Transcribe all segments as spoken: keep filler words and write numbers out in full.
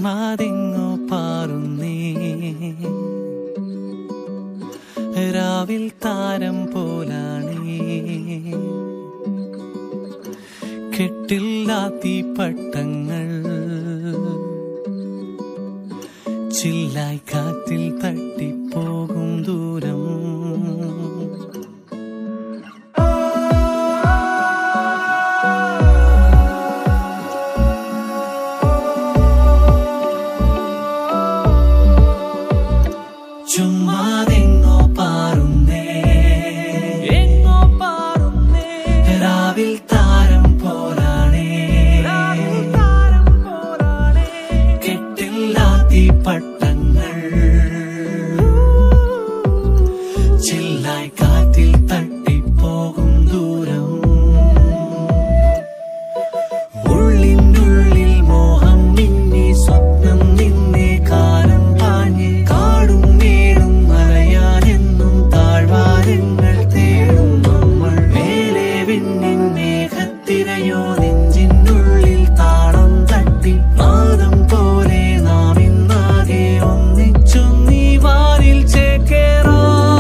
ചുമ്മാതെങ്ങോ പാറുന്നേ രാവിൽ താരം പോലാണേ കെട്ടില്ലാത്തീ പട്ടങ്ങൾ ചില്ലായി കാറ്റിൽ തട്ടിപ്പോകും ദൂരം ചുമ്മാതെങ്ങോ പാറുന്നേ എങ്ങോ പാറുന്നേ രാവിൽ താരം പോലാണേ കെട്ടില്ലാത്തീ പട്ടങ്ങൾ ചില്ലായി കാറ്റിൽ തട്ടിപ്പോകും ദൂരം ഉള്ളിനുള്ളിൽ മോഹം മിന്നി സ്വപ്നം നിന്നെ കാലം പാഞ്ഞ് കാടും മേടും മറയാനെന്നും താഴ്വാരങ്ങൾ തേടും നമ്മൾ മേലെ വിണ്ണിൻ മേഘത്തിരയോ നെഞ്ചിനുള്ളിൽ താളം തട്ടി നാദം പോലെ നാം ഇന്നാകെ ഒന്നിച്ചൊന്നീ വാരിൽ ചേക്കേറാ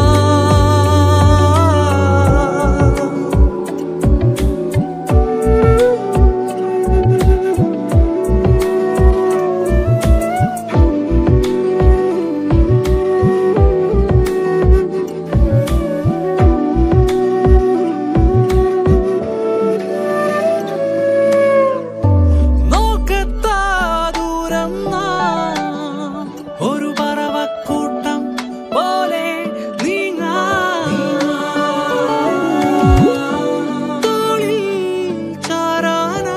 ഒരു പറവക്കൂട്ടം പോലെ തോളിൽ ചാരാനാ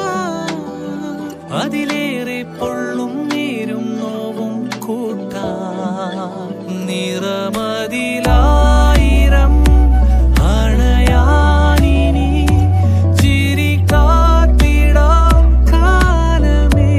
അതിലേറെ പൊള്ളും നേരും നോവും കൂട്ടാ നിറമതിലായിരം അണയാനിനി ചിരി കാത്തിടാം കാലമേ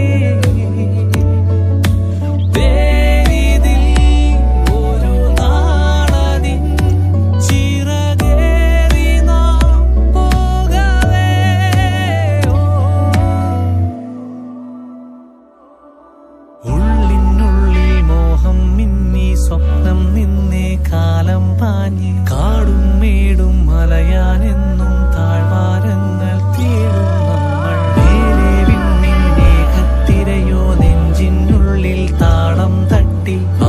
ഉള്ളിനുള്ളിൽ മോഹം മിന്നി സ്വപ്നം നിന്നെ കാലം പാഞ്ഞ് കാടും മേടും മലയാനെന്നും താഴ്വാരങ്ങൾ തേടും നമ്മൾ മേലെ വിണ്ണിൻ മേഘത്തിരയോ നെഞ്ചിനുള്ളിൽ താളം തട്ടി